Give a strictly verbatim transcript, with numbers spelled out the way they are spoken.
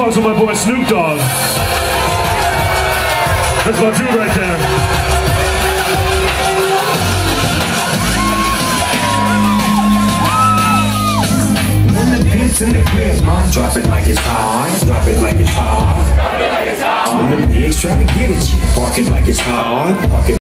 songs with my boy Snoop Dogg. That's my dude right there. When the beats in the crib, mom, drop it like it's hot. Drop it like it's hot. Drop it like it's hot. When the pigs try to get at you, park it like it's hot. Park it